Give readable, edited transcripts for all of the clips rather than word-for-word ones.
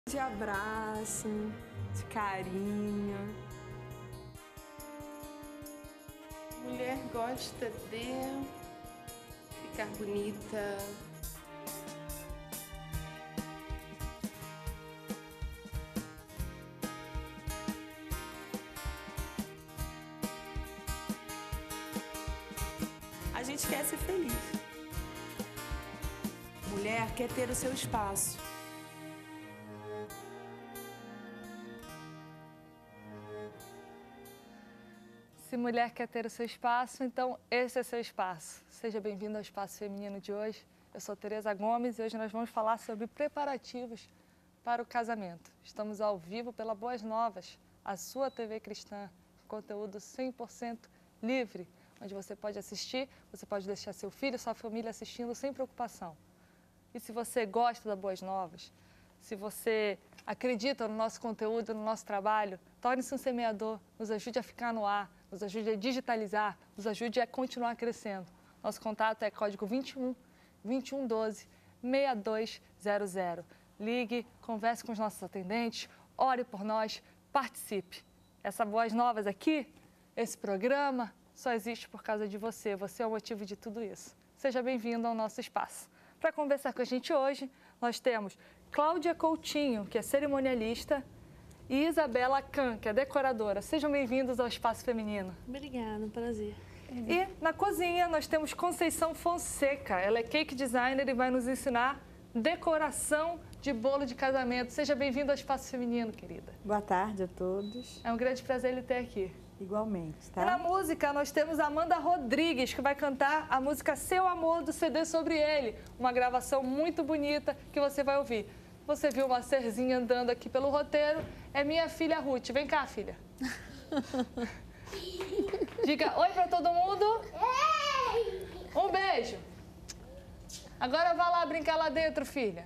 De abraço, de carinho. Mulher gosta de ficar bonita. A gente quer ser feliz. Mulher quer ter o seu espaço. Se mulher quer ter o seu espaço, então esse é seu espaço. Seja bem-vindo ao Espaço Feminino de hoje. Eu sou Tereza Gomes e hoje nós vamos falar sobre preparativos para o casamento. Estamos ao vivo pela Boas Novas, a sua TV cristã, conteúdo 100% livre, onde você pode assistir, você pode deixar seu filho, sua família assistindo sem preocupação. E se você gosta da Boas Novas, se você acredita no nosso conteúdo, no nosso trabalho, torne-se um semeador, nos ajude a ficar no ar, nos ajude a digitalizar, nos ajude a continuar crescendo. Nosso contato é código 21 2112 6200. Ligue, converse com os nossos atendentes, ore por nós, participe. Essa Boas Novas aqui, esse programa, só existe por causa de você. Você é o motivo de tudo isso. Seja bem-vindo ao nosso espaço. Para conversar com a gente hoje, nós temos Cláudia Coutinho, que é cerimonialista, e Isabela Kahn, que é decoradora. Sejam bem-vindos ao Espaço Feminino. Obrigada, prazer. E na cozinha nós temos Conceição Fonseca. Ela é cake designer e vai nos ensinar decoração de bolo de casamento. Seja bem-vindo ao Espaço Feminino, querida. Boa tarde a todos. É um grande prazer ele ter aqui. Igualmente, tá? E na música nós temos Amanda Rodrigues, que vai cantar a música Seu Amor, do CD Sobre Ele. Uma gravação muito bonita que você vai ouvir. Você viu uma serzinha andando aqui pelo roteiro, é minha filha Ruth. Vem cá, filha. Diga oi pra todo mundo. Um beijo. Agora vá lá brincar lá dentro, filha.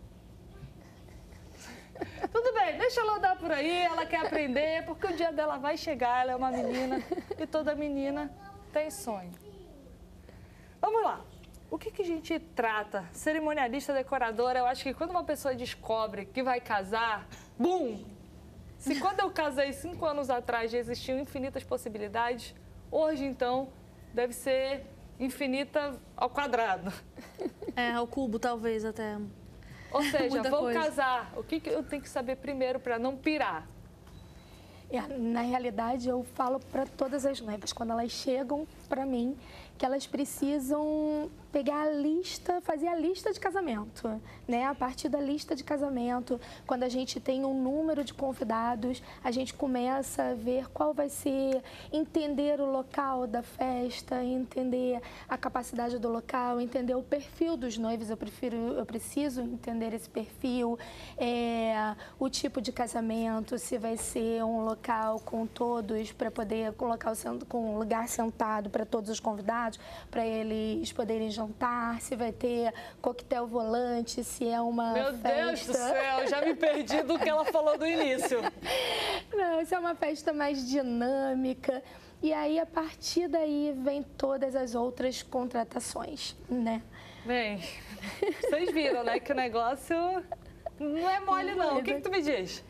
Tudo bem, deixa ela andar por aí, ela quer aprender, porque o dia dela vai chegar, ela é uma menina e toda menina tem sonho. Vamos lá. O que a gente trata? Cerimonialista, decoradora, eu acho que quando uma pessoa descobre que vai casar, bum! Se quando eu casei 5 anos atrás já existiam infinitas possibilidades, hoje então deve ser infinita ao quadrado. É, ao cubo talvez até. Ou seja, Muita vou coisa. casar, o que eu tenho que saber primeiro para não pirar? Na realidade, eu falo para todas as noivas, quando elas chegam para mim, que elas precisam pegar a lista, fazer a lista de casamento, né? A partir da lista de casamento, quando a gente tem um número de convidados, a gente começa a ver qual vai ser, entender o local da festa, entender a capacidade do local, entender o perfil dos noivos. Eu preciso entender esse perfil, o tipo de casamento, se vai ser um local com todos, para poder colocar com um lugar sentado para todos os convidados, para eles poderem jantar, se vai ter coquetel volante, se é uma Meu festa... Deus do céu, já me perdi do que ela falou do início. Não, se é uma festa mais dinâmica. E aí, a partir daí, vem todas as outras contratações, né? Bem, vocês viram, né, que o negócio não é mole, não. O que tu me diz?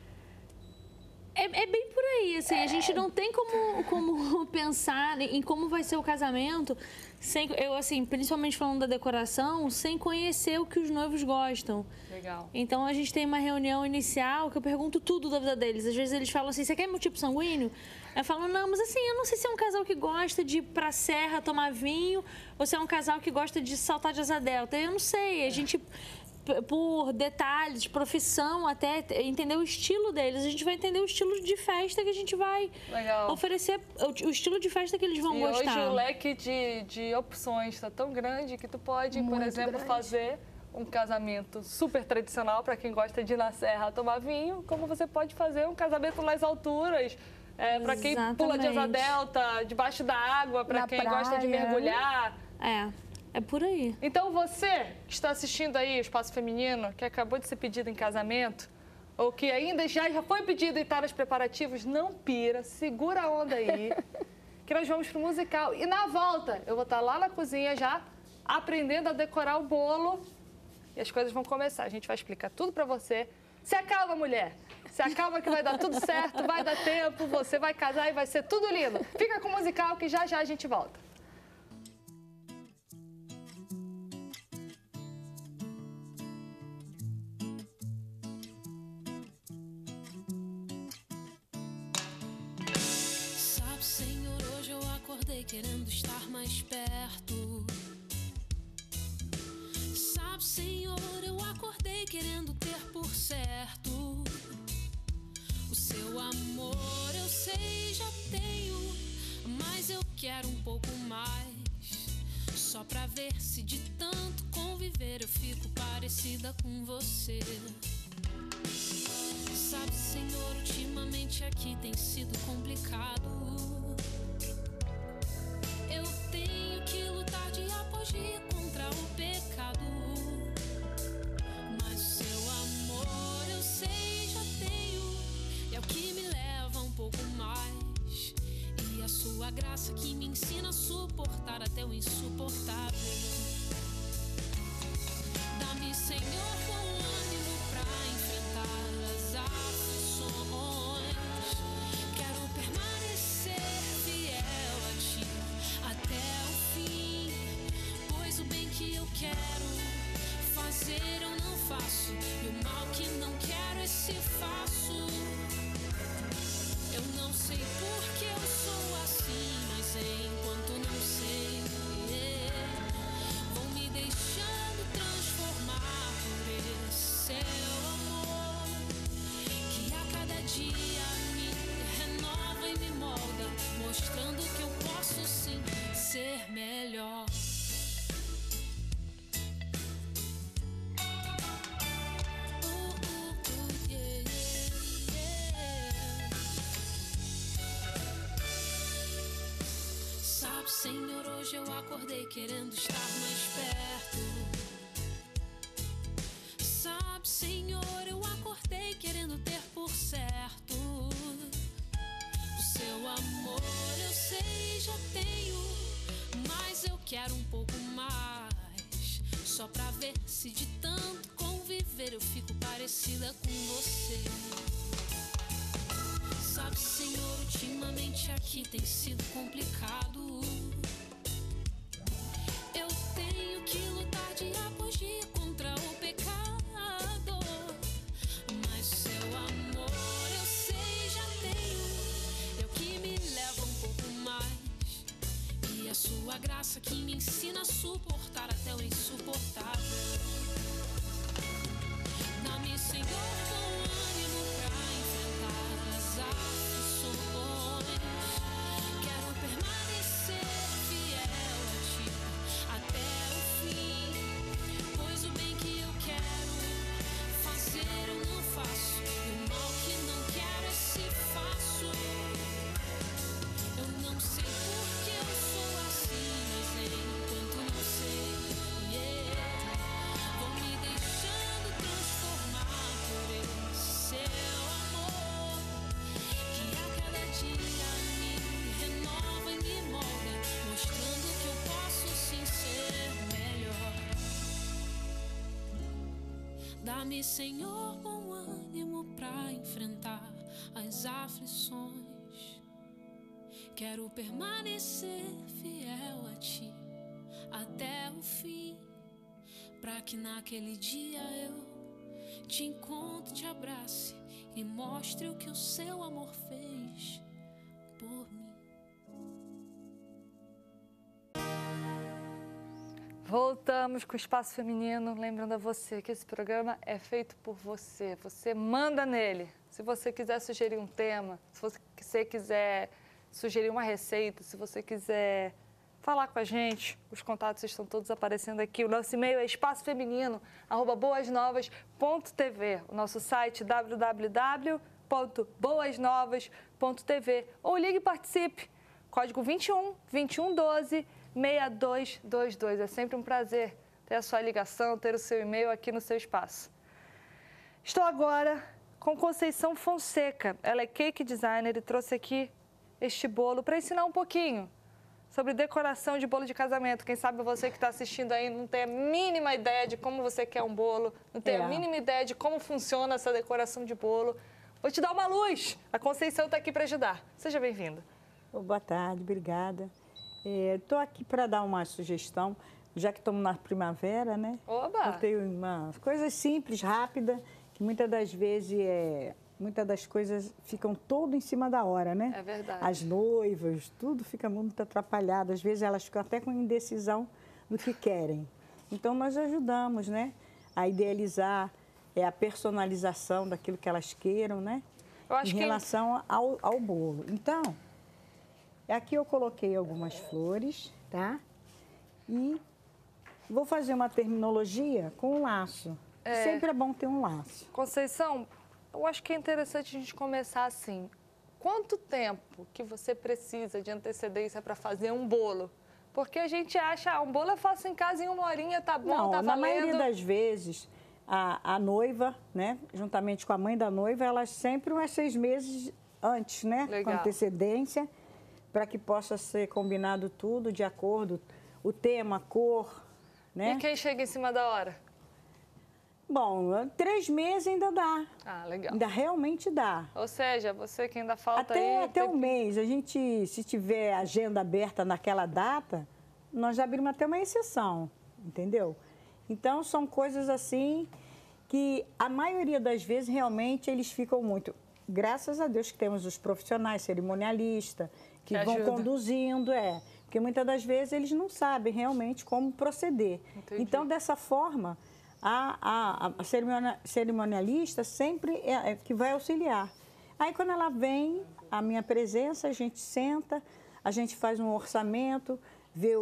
É bem por aí, assim, a gente não tem como pensar em como vai ser o casamento, eu, assim, principalmente falando da decoração, sem conhecer o que os noivos gostam. Legal. Então, a gente tem uma reunião inicial que eu pergunto tudo da vida deles. Às vezes eles falam assim, você quer meu tipo sanguíneo? Eu falo, não, mas assim, eu não sei se é um casal que gosta de ir pra serra tomar vinho ou se é um casal que gosta de saltar de asa delta. Eu não sei, a gente... por detalhes, profissão, até entender o estilo deles. A gente vai entender o estilo de festa que a gente vai oferecer, o estilo de festa que eles vão gostar. E hoje o leque de opções está tão grande que tu pode, por exemplo, fazer um casamento super tradicional para quem gosta de ir na serra tomar vinho, como você pode fazer um casamento nas alturas, para quem pula de asa delta, debaixo da água, para quem gosta de mergulhar. É por aí. Então você que está assistindo aí o Espaço Feminino, que acabou de ser pedido em casamento, ou que ainda já foi pedido e está nos preparativos, não pira, segura a onda aí, que nós vamos pro musical. E na volta, eu vou estar lá na cozinha já, aprendendo a decorar o bolo, e as coisas vão começar. A gente vai explicar tudo para você, Se acalma, mulher. Se acalma que vai dar tudo certo, vai dar tempo, você vai casar e vai ser tudo lindo. Fica com o musical que já já a gente volta. Sabe, Senhor, hoje eu acordei querendo estar mais perto. Sabe, Senhor, eu acordei querendo ter por certo o seu amor. Eu sei, já tenho, mas eu quero um pouco mais, só pra ver se de tanto conviver eu fico parecida com você. Sabe, Senhor, ultimamente aqui tem sido complicado. Eu tenho que lutar dia após dia contra o pecado. Mas o seu amor eu sei, já tenho, é o que me leva um pouco mais. E a sua graça que me ensina a suportar até o insuportável. Dá-me, Senhor, bom ânimo pra enfrentar as aflições. Quero permanecer fiel a ti até o fim, pois o bem que eu quero fazer eu não faço, e o mal que não quero esse faço. Eu não sei por que eu sou assim, mas enquanto não sei, vou me deixando transformar por esse seu amor, que a cada dia me renova e me molda, mostrando que eu posso sim ser melhor. Sabe, Senhor, hoje eu acordei querendo estar mais perto. Sabe, Senhor, eu acordei querendo ter por certo o seu amor. Eu sei, já tenho, mas eu quero um pouco mais, só pra ver se de tanto conviver eu fico parecida com você. Sabe, Senhor, ultimamente aqui tem sido complicado. Eu tenho que lutar dia após dia contra o pecado. Mas o seu amor eu sei, já tenho, é o que me leva um pouco mais. E a sua graça que me ensina a suportar até o insuportável. Dá-me, Senhor, bom ânimo pra enfrentar as aflições. Quero permanecer fiel a ti até o fim, pois o bem que eu quero fazer eu não faço, e o mal que não quero esse faço. Eu não sei por que eu sou assim, mas enquanto não sei, vou me deixando transformar por esse seu amor, que a cada dia me renova e me molda, mostrando que eu posso sim ser melhor. Dá-me, Senhor, bom ânimo pra enfrentar as aflições. Quero permanecer fiel a ti até o fim, pra que naquele dia eu te encontre, te abrace e mostre o que o seu amor fez por mim. Voltamos com o Espaço Feminino, lembrando a você que esse programa é feito por você, você manda nele. Se você quiser sugerir um tema, se você quiser sugerir uma receita, se você quiser falar com a gente, os contatos estão todos aparecendo aqui. O nosso e-mail é espacofeminino@boasnovas.tv, o nosso site www.boasnovas.tv, ou ligue e participe, código 21 2112 6222. É sempre um prazer ter a sua ligação, ter o seu e-mail aqui no seu espaço. Estou agora com Conceição Fonseca. Ela é cake designer e trouxe aqui este bolo para ensinar um pouquinho sobre decoração de bolo de casamento. Quem sabe você que está assistindo aí não tem a mínima ideia de como você quer um bolo, não tem a mínima ideia de como funciona essa decoração de bolo. Vou te dar uma luz. A Conceição está aqui para ajudar. Seja bem-vinda. Boa tarde, obrigada. Estou aqui para dar uma sugestão, já que estamos na primavera, né? Oba! Eu tenho umas coisas simples, rápidas, que muitas das vezes muitas das coisas ficam todo em cima da hora, né? É verdade. As noivas, tudo fica muito atrapalhado. Às vezes elas ficam até com indecisão do que querem. Então nós ajudamos, né? A idealizar, a personalização daquilo que elas queiram, né? Eu acho em relação ao bolo. Então, aqui eu coloquei algumas flores, tá? E vou fazer uma terminologia com um laço. Sempre é bom ter um laço. Conceição, eu acho que é interessante a gente começar assim. Quanto tempo que você precisa de antecedência para fazer um bolo? Porque a gente acha, um bolo eu faço em casa em 1 horinha, tá bom, Não, tá na valendo. maioria das vezes, a noiva, né, juntamente com a mãe da noiva, elas sempre umas 6 meses antes, né? Legal. Com antecedência, para que possa ser combinado tudo de acordo, o tema, a cor, né? E quem chega em cima da hora? Bom, 3 meses ainda dá. Ah, legal. Ainda realmente dá. Ou seja, você que ainda falta aí... Até um mês. A gente, se tiver agenda aberta naquela data, nós já abrimos até uma exceção, entendeu? Então, são coisas assim que a maioria das vezes realmente eles ficam muito... Graças a Deus que temos os profissionais, cerimonialistas, que vão ajuda. conduzindo, porque muitas das vezes eles não sabem realmente como proceder. Entendi. Então, dessa forma, a cerimonialista sempre é que vai auxiliar. Aí, quando ela vem, a minha presença, a gente senta, a gente faz um orçamento, vê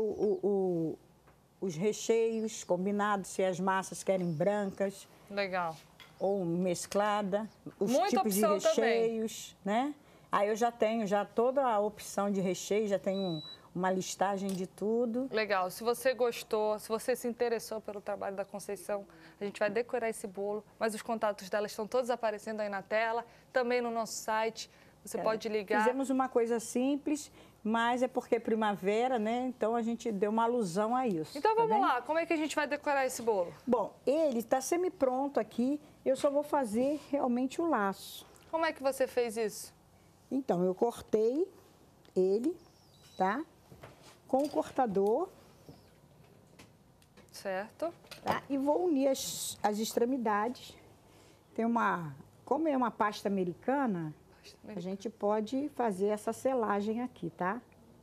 os recheios combinados, se as massas querem brancas Legal. ou mesclada, os Muita tipos de opção também. recheios, né? Aí eu já tenho toda a opção de recheio, já tenho uma listagem de tudo. Legal. Se você gostou, se você se interessou pelo trabalho da Conceição, a gente vai decorar esse bolo, mas os contatos dela estão todos aparecendo aí na tela, também no nosso site. Você pode ligar. Fizemos uma coisa simples, mas é porque é primavera, né? Então a gente deu uma alusão a isso. Então tá vamos bem? lá, como é que a gente vai decorar esse bolo? Bom, ele está semi-pronto aqui, eu só vou fazer realmente o laço. Como é que você fez isso? Então, eu cortei ele, tá? Com o cortador, Certo. tá? E vou unir as extremidades. Tem como é uma pasta americana, a gente pode fazer essa selagem aqui, tá?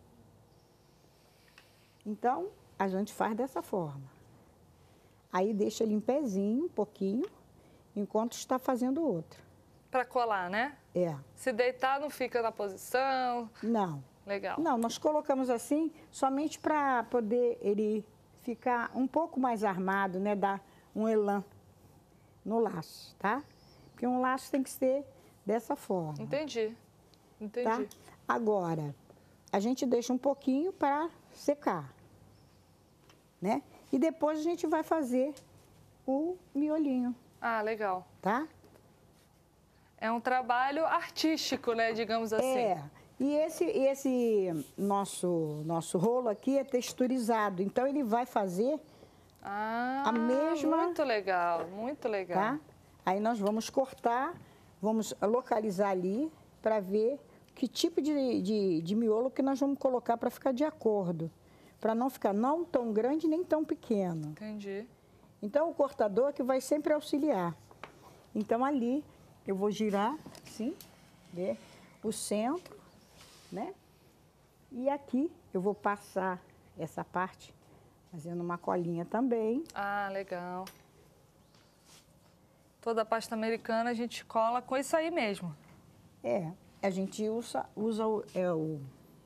Então, a gente faz dessa forma. Aí deixa ele em pezinho, um pouquinho, enquanto está fazendo o outro. Para colar, né? Se deitar, não fica na posição. Não. Legal. Não, nós colocamos assim somente para poder ele ficar um pouco mais armado, né? Dar um elan no laço, tá? Porque um laço tem que ser dessa forma. Entendi. Tá? Agora, a gente deixa um pouquinho para secar, né? E depois a gente vai fazer o miolinho, Ah, legal. tá? É um trabalho artístico, né? Digamos assim. E esse nosso rolo aqui é texturizado, então ele vai fazer a mesma... Muito legal, muito legal. Tá? Aí nós vamos cortar, vamos localizar ali para ver que tipo de miolo que nós vamos colocar para ficar de acordo. Para não ficar não tão grande nem tão pequeno. Entendi. Então o cortador que vai sempre auxiliar. Então ali eu vou girar, assim, ver o centro, né? E aqui eu vou passar essa parte fazendo uma colinha também. Ah, legal. Toda a pasta americana a gente cola com isso aí mesmo. A gente usa o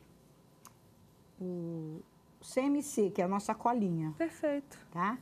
CMC, que é a nossa colinha, Perfeito. tá?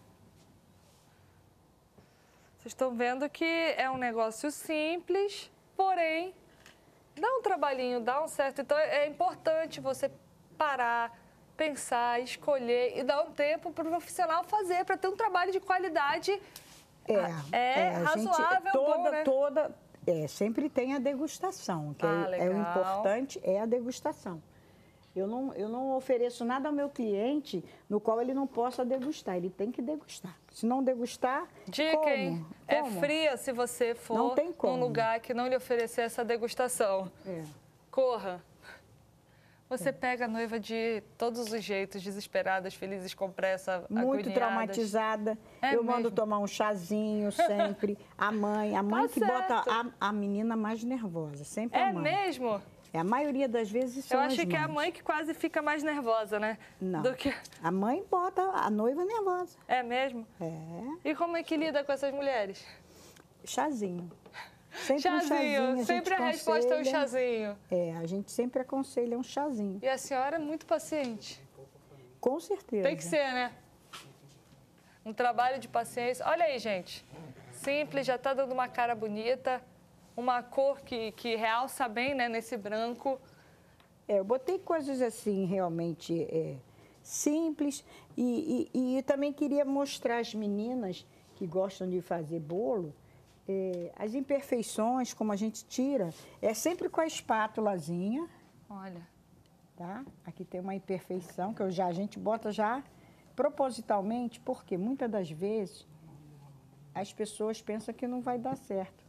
Vocês estão vendo que é um negócio simples, porém, dá um trabalhinho, dá um certo... Então, é importante você parar, pensar, escolher e dar um tempo para o profissional fazer, para ter um trabalho de qualidade razoável, bom, né? Sempre tem a degustação, que Ah, é o legal. importante, é a degustação. Eu não ofereço nada ao meu cliente no qual ele não possa degustar. Ele tem que degustar. Se não degustar, Dica, hein? É Como? fria se você for Não tem num como. lugar que não lhe oferecer essa degustação. É. Corra. Você pega a noiva de todos os jeitos, desesperadas, felizes, com pressa, Muito agoniadas. traumatizada. É Eu mando mesmo? tomar um chazinho sempre. A mãe que bota certo. a menina mais nervosa. Sempre É a mãe. mesmo? A maioria das vezes são Eu acho as que é a mães. mãe que quase fica mais nervosa, né? Não. Do que... A mãe bota a noiva nervosa. É mesmo? É. E como é que lida com essas mulheres? Chazinho. Sempre Chazinho, um chazinho. gente sempre a resposta é o aconselha. chazinho. É, a gente sempre aconselha um chazinho. E a senhora é muito paciente. Com certeza. Tem que ser, né? Um trabalho de paciência. Olha aí, gente. Simples, já tá dando uma cara bonita. Uma cor que realça bem, né, nesse branco. Eu botei coisas assim, realmente simples. E também queria mostrar às meninas que gostam de fazer bolo, as imperfeições, como a gente tira, é sempre com a espátulazinha, Olha. tá? Aqui tem uma imperfeição que a gente bota já propositalmente, porque muitas das vezes as pessoas pensam que não vai dar certo.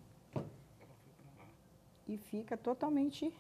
E fica totalmente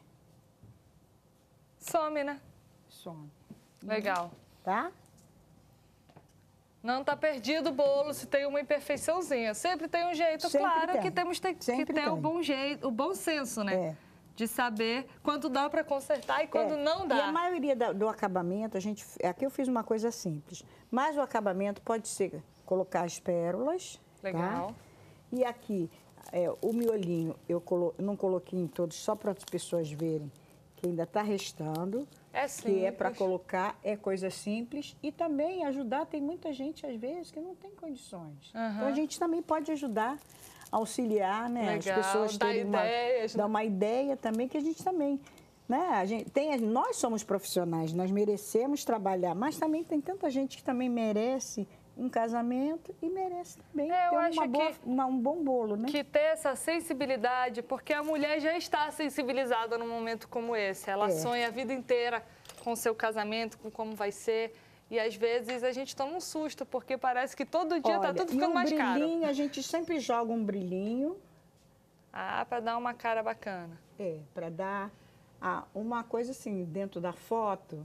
Some, né? some, Legal. tá? Não tá perdido o bolo se tem uma imperfeiçãozinha. Sempre tem um jeito, Sempre claro, tem. que temos que Sempre ter o tem. bom jeito, o bom senso, né? É. De saber quando dá para consertar e quando não dá. E a maioria do acabamento, aqui eu fiz uma coisa simples, mas o acabamento pode ser colocar as pérolas, Legal. tá? E aqui, o miolinho, eu não coloquei em todos, só para as pessoas verem que ainda está restando. É Que é para simples. colocar, é coisa simples. E também ajudar, tem muita gente, às vezes, que não tem condições. Aham. Então, a gente também pode ajudar, auxiliar, né? Legal, As pessoas dar terem ideias, né? dar uma ideia também, que a gente também... Né? Nós somos profissionais, nós merecemos trabalhar, mas também tem tanta gente que também merece um casamento e merece também eu ter acho um bom bolo, né? Que ter essa sensibilidade, porque a mulher já está sensibilizada num momento como esse. Ela sonha a vida inteira com o seu casamento, com como vai ser. E às vezes a gente toma um susto, porque parece que todo dia tá tudo ficando mais caro. brilhinho, a gente sempre joga um brilhinho. Ah, para dar uma cara bacana. Para dar uma coisa assim, dentro da foto,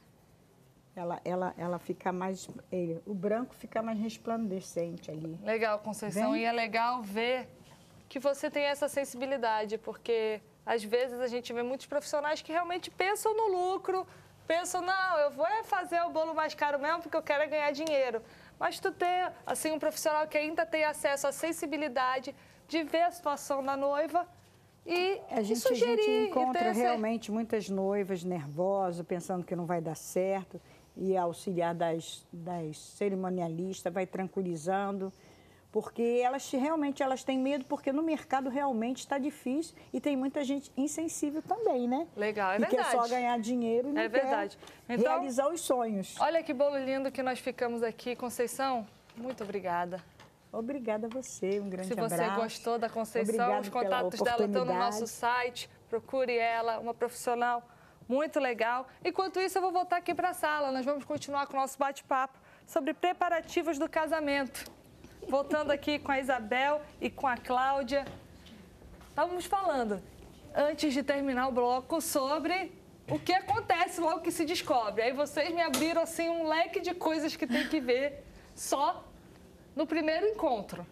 ela fica mais, o branco fica mais resplandecente ali. Legal, Conceição. Vem. E é legal ver que você tem essa sensibilidade, porque às vezes a gente vê muitos profissionais que realmente pensam no lucro, pensam, não, eu vou fazer o bolo mais caro mesmo porque eu quero ganhar dinheiro. Mas tu ter, assim, um profissional que ainda tem acesso à sensibilidade de ver a situação da noiva e A gente sugerir. e encontra ter esse- realmente muitas noivas nervosas, pensando que não vai dar certo, e auxiliar das cerimonialistas vai tranquilizando, porque elas têm medo, porque no mercado realmente está difícil e tem muita gente insensível também, né? Legal, é e verdade. quer só ganhar dinheiro e não É verdade. quer Então- realizar os sonhos. Olha que bolo lindo que nós ficamos aqui. Conceição, muito obrigada. Obrigada a você, um grande Se você abraço. gostou da Conceição, Obrigado os pela contatos dela estão no oportunidade. nosso site. Procure ela, uma profissional muito legal. Enquanto isso, eu vou voltar aqui para a sala. Nós vamos continuar com o nosso bate-papo sobre preparativos do casamento. Voltando aqui com a Isabel e com a Cláudia. Estávamos falando, antes de terminar o bloco, sobre o que acontece logo que se descobre. Aí vocês me abriram assim um leque de coisas que tem que ver só no primeiro encontro.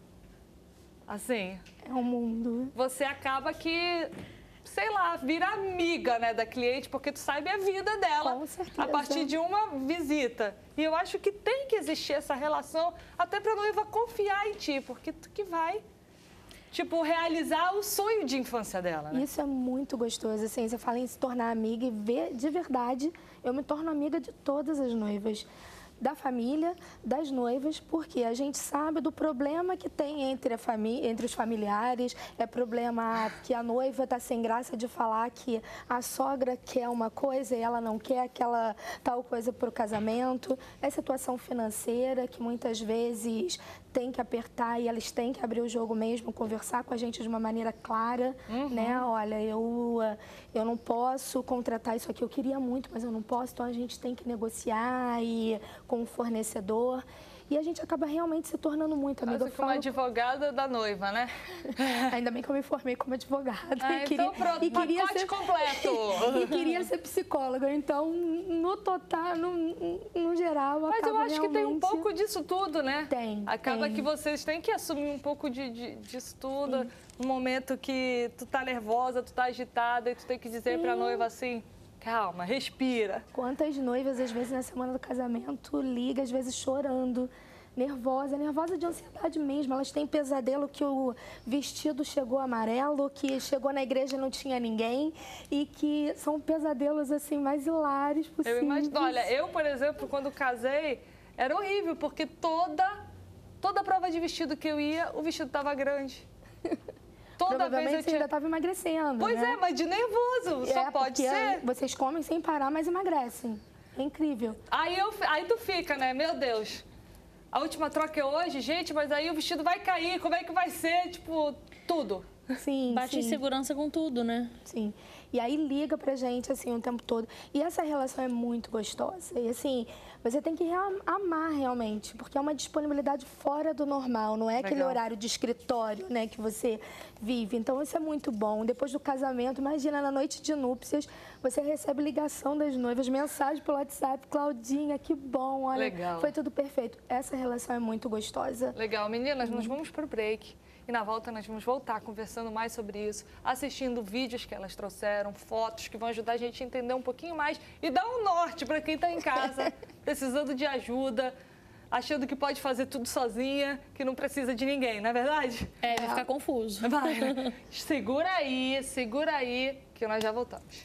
Assim, É um mundo. você acaba que, sei lá, vira amiga, né, da cliente, porque tu sabe a vida dela Com certeza. a partir de uma visita. E eu acho que tem que existir essa relação até para a noiva confiar em ti, porque tu que vai, tipo, realizar o sonho de infância dela, né? Isso é muito gostoso, assim, você fala em se tornar amiga e ver de verdade, eu me torno amiga de todas as noivas, da família, das noivas, porque a gente sabe do problema que tem entre os familiares, é problema que a noiva está sem graça de falar que a sogra quer uma coisa e ela não quer aquela tal coisa para o casamento, é situação financeira que muitas vezes têm que apertar e elas têm que abrir o jogo mesmo, conversar com a gente de uma maneira clara, né? Olha, eu não posso contratar isso aqui, eu queria muito, mas eu não posso, então a gente tem que negociar com o fornecedor. E a gente acaba realmente se tornando muito amiga. Quase como advogada da noiva, né? Ainda bem que eu me formei como advogada. Então pronto, pacote completo. E queria ser psicóloga. Então, no total, no geral, mas eu acho que tem um pouco disso tudo, né? Tem. Acaba que vocês têm que assumir um pouco disso tudo. No momento que tu tá nervosa, tu tá agitada e tu tem que dizer pra noiva assim... Calma, respira. Quantas noivas, às vezes, na semana do casamento, liga, às vezes chorando, nervosa de ansiedade mesmo. Elas têm pesadelo que o vestido chegou amarelo, que chegou na igreja e não tinha ninguém, e que são pesadelos, assim, mais hilários possíveis. Eu imagino. Olha, eu, por exemplo, quando casei, era horrível, porque toda prova de vestido que eu ia, o vestido estava grande. Toda vez você ainda estava emagrecendo, Pois né? mas de nervoso, só pode ser. Vocês comem sem parar, mas emagrecem. É incrível. Aí tu fica, né? Meu Deus, a última troca é hoje, gente, mas aí o vestido vai cair, como é que vai ser? Tipo, tudo. Sim, Bate insegurança com tudo, né? Sim. E aí liga pra gente, assim, o tempo todo. E essa relação é muito gostosa. E, assim, você tem que amar realmente, porque é uma disponibilidade fora do normal. Não é aquele horário de escritório, né, que você vive. Então, isso é muito bom. Depois do casamento, imagina, na noite de núpcias, você recebe ligação das noivas, mensagem pelo WhatsApp. Claudinha, que bom, olha, foi tudo perfeito. Essa relação é muito gostosa. Legal. Meninas, nós vamos pro break. E na volta nós vamos voltar conversando mais sobre isso, assistindo vídeos que elas trouxeram, fotos que vão ajudar a gente a entender um pouquinho mais e dar um norte para quem está em casa, precisando de ajuda, achando que pode fazer tudo sozinha, que não precisa de ninguém, não é verdade? Vai ficar confuso. Vai. Segura aí, que nós já voltamos.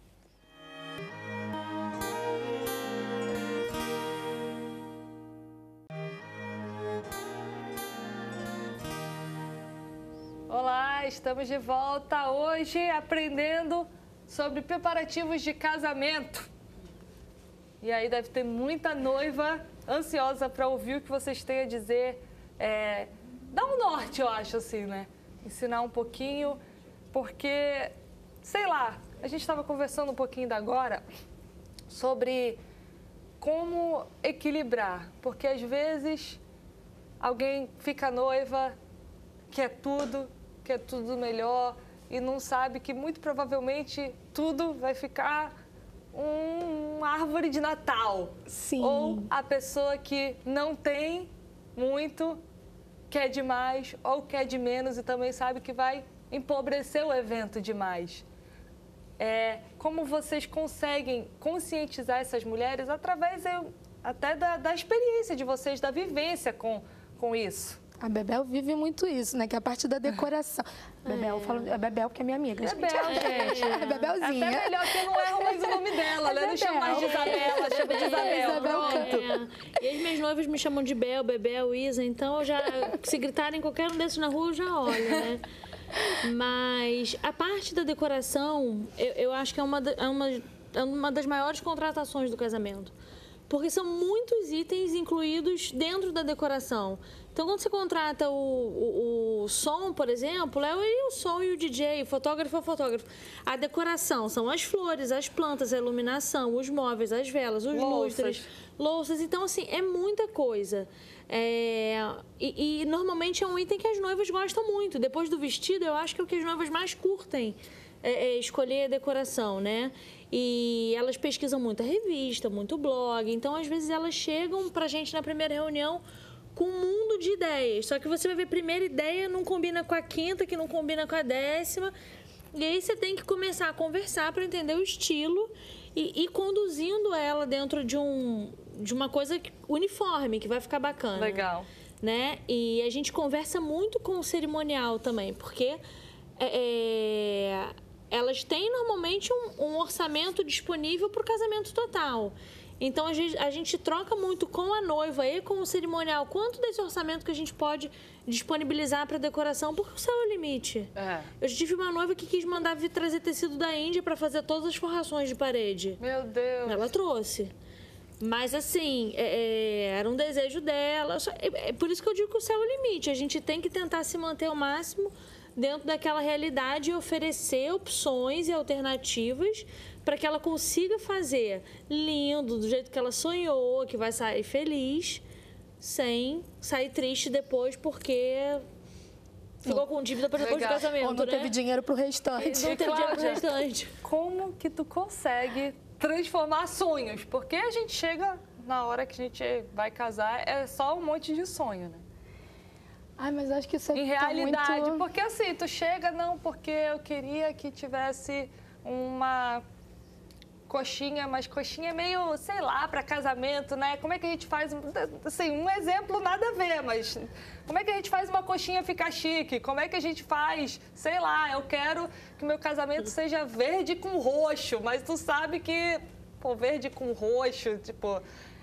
Olá, estamos de volta hoje aprendendo sobre preparativos de casamento. E aí deve ter muita noiva ansiosa para ouvir o que vocês têm a dizer. Dá um norte, eu acho, assim, né? Ensinar um pouquinho, porque, sei lá, a gente estava conversando um pouquinho agora sobre como equilibrar. Porque às vezes alguém fica noiva, quer tudo melhor e não sabe que muito provavelmente tudo vai ficar uma árvore de Natal. Sim. Ou a pessoa que não tem muito, quer demais ou quer de menos e também sabe que vai empobrecer o evento demais. Como vocês conseguem conscientizar essas mulheres através até da experiência de vocês, da vivência com isso? A Bebel vive muito isso, né? Que é a parte da decoração. Bebel, eu falo a Bebel porque é minha amiga, gente. Bebel, gente. É Bebelzinha. Até melhor que eu não erro mais o nome dela, né? Não chamo mais de Isabela, chamo de Isabel. E as minhas noivas me chamam de Bel, Bebel, Isa, então se gritarem qualquer um desses na rua, eu já olho, né? Mas a parte da decoração, eu acho que é uma das maiores contratações do casamento. Porque são muitos itens incluídos dentro da decoração. Então, quando você contrata o som, por exemplo, é o som e o DJ, o fotógrafo é o fotógrafo. A decoração são as flores, as plantas, a iluminação, os móveis, as velas, os lustres, louças. Então, assim, é muita coisa. E normalmente é um item que as noivas gostam muito. Depois do vestido, eu acho que é o que as noivas mais curtem, escolher a decoração, né? E elas pesquisam muita revista, muito blog. Então, às vezes, elas chegam pra gente na primeira reunião com um mundo de ideias. Só que você vai ver a primeira ideia não combina com a quinta, que não combina com a 10ª. E aí você tem que começar a conversar para entender o estilo e ir conduzindo ela dentro de uma coisa uniforme, que vai ficar bacana. Legal. Né? E a gente conversa muito com o cerimonial também, porque elas têm normalmente um orçamento disponível para o casamento total. Então, a gente troca muito com a noiva e com o cerimonial quanto desse orçamento que a gente pode disponibilizar para decoração, porque o céu é o limite. Eu tive uma noiva que quis mandar vir trazer tecido da Índia para fazer todas as forrações de parede. Meu Deus! Ela trouxe. Mas, assim, era um desejo dela. É por isso que eu digo que o céu é o limite. A gente tem que tentar se manter ao máximo dentro daquela realidade e oferecer opções e alternativas para que ela consiga fazer lindo, do jeito que ela sonhou, que vai sair feliz, sem sair triste depois porque ficou com dívida para depois do casamento, Ou não né? teve dinheiro pro restante. Não teve dinheiro pro Cláudia, restante. Como que tu consegue transformar sonhos? Porque a gente chega na hora que a gente vai casar, é só um monte de sonho, né? Ai, mas acho que isso Em tá realidade, muito... porque assim, tu chega, não, porque eu queria que tivesse uma coxinha, mas coxinha é meio, sei lá, para casamento, né? Como é que a gente faz, assim, um exemplo nada a ver, mas como é que a gente faz uma coxinha ficar chique? Como é que a gente faz, sei lá, eu quero que o meu casamento seja verde com roxo, mas tu sabe que, pô, verde com roxo, tipo...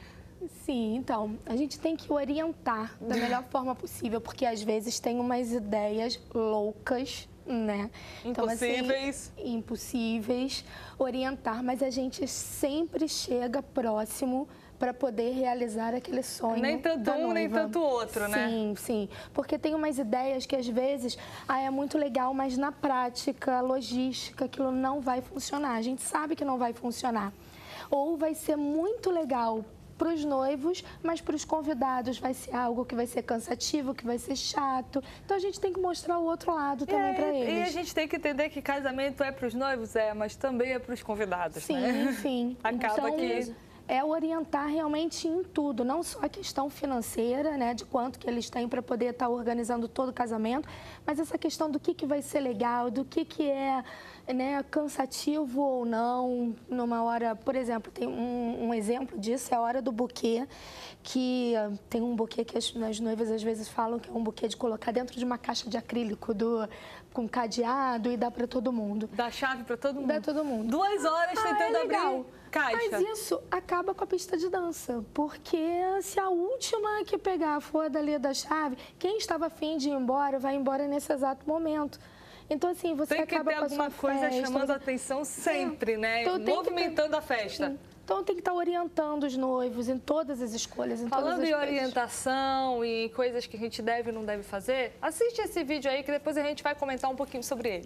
Sim, então, a gente tem que orientar da melhor forma possível, porque às vezes tem umas ideias loucas, né? Então, Impossíveis. assim, impossíveis, orientar, mas a gente sempre chega próximo para poder realizar aquele sonho. Nem tanto da um, nem noiva. tanto outro, né? Sim, sim. Porque tem umas ideias que às vezes é muito legal, mas na prática, logística, aquilo não vai funcionar. A gente sabe que não vai funcionar. Ou vai ser muito legal para os noivos, mas para os convidados vai ser algo que vai ser cansativo, que vai ser chato. Então a gente tem que mostrar o outro lado também para eles. E a gente tem que entender que casamento é para os noivos, mas também é para os convidados, Sim, né? sim. Acaba então, que... é orientar realmente em tudo, não só a questão financeira, né, de quanto que eles têm para poder estar organizando todo o casamento, mas essa questão do que vai ser legal, do que é, né, cansativo ou não, numa hora, por exemplo, tem um exemplo disso, é a hora do buquê, que tem um buquê que as noivas às vezes falam que é um buquê de colocar dentro de uma caixa de acrílico com cadeado e dá para todo mundo. Dá chave para todo mundo. Dá todo mundo. 2 horas tentando legal. abrir caixa. Mas isso acaba com a pista de dança, porque se a última que pegar for dali da chave, quem estava afim de ir embora, vai embora nesse exato momento. Então, assim, você Tem que acaba ter com a alguma sua coisa festa, chamando a atenção sempre, né? Então, tem que Movimentando a festa. Sim. Então, tem que estar orientando os noivos em todas as escolhas, em todas Falando as em coisas. orientação e coisas que a gente deve e não deve fazer, assiste esse vídeo aí que depois a gente vai comentar um pouquinho sobre ele.